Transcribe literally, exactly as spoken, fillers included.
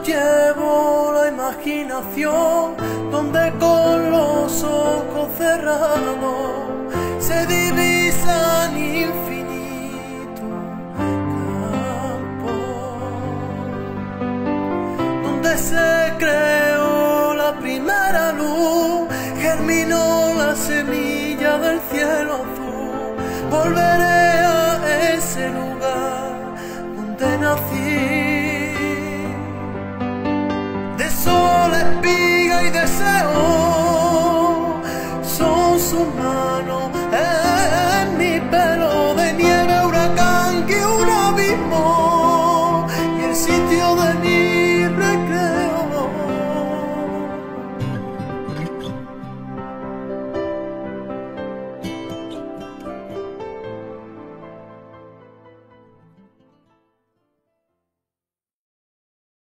llevo la imaginación, donde con los ojos cerrados se divisan infinitos campos, donde se creó la primera luz, germinó la semilla del cielo azul. Volveré a ese lugar donde nací. De sol, espiga y deseo son sus manos en mi pelo, de nieve, huracán que un abismo, y el sitio de mi